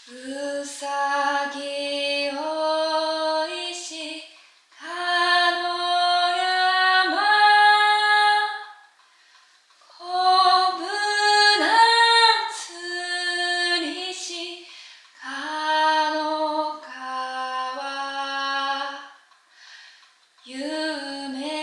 うさぎおいしかのやまこぶなつりしかのかわ夢